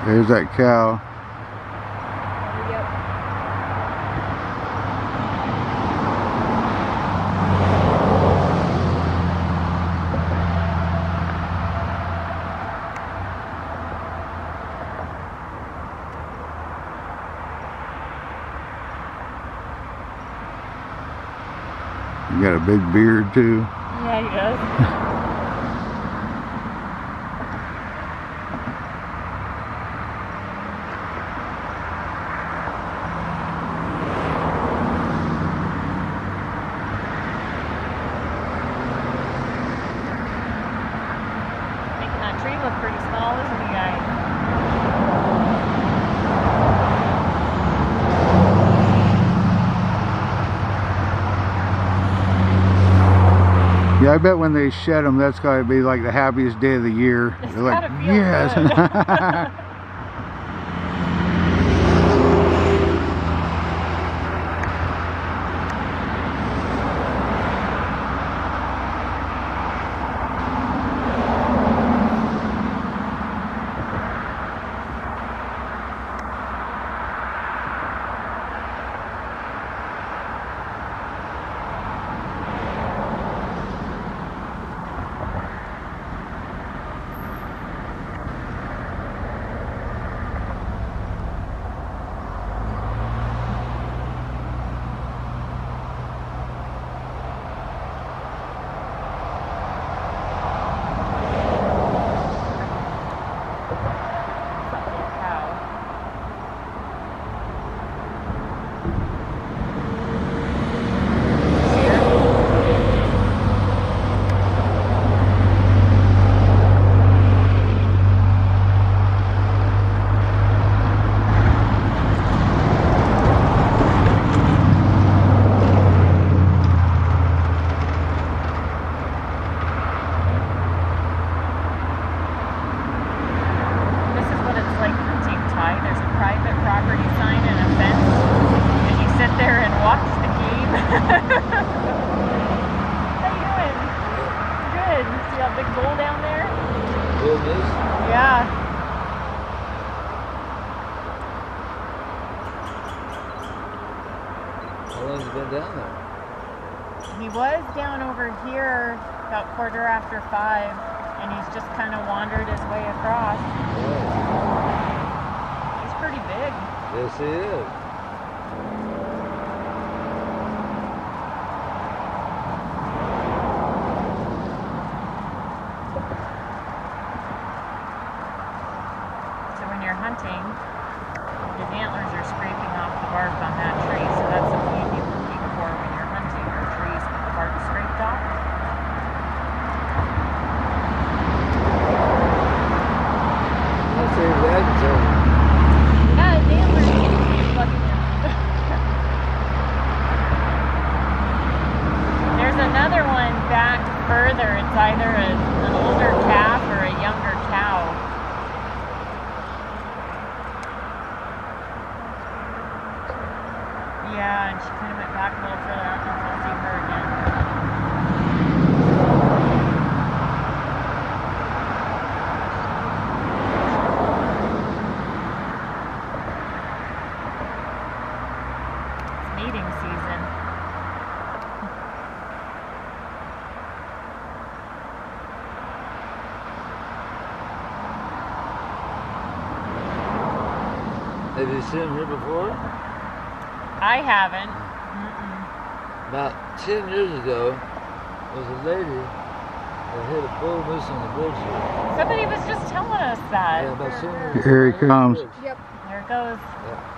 There's that cow. You got a big beard too. Yeah, he does. Making that tree look pretty small, isn't he, guys? Yeah, I bet when they shed them, that's got to be like the happiest day of the year. It's They're like, gotta feel yes. good. There's a private property sign and a fence, and you sit there and watch the game. How you doing? Good. See that big bull down there? Bull moose? Yeah. How long has he been down there? He was down over here about 5:15, and he's just kind of wandered his way across. Oh. Pretty big. Yes, he is. So when you're hunting, his antlers are scraping off the bark on that tree, so that's something you'd be looking for when you're hunting, or trees with the bark scraped off. I'll say that until There's another one back further. It's either an older calf or a younger cow. Yeah, and she kind of went back a little further. I don't know if I'll see her again. Mating season. Have you seen him here before? I haven't. About 10 years ago, there was a lady that hit a bull moose on the bridge here. Somebody was just telling us that. Yeah, about 10 years ago. Here he comes. Yep. There it goes. Yeah.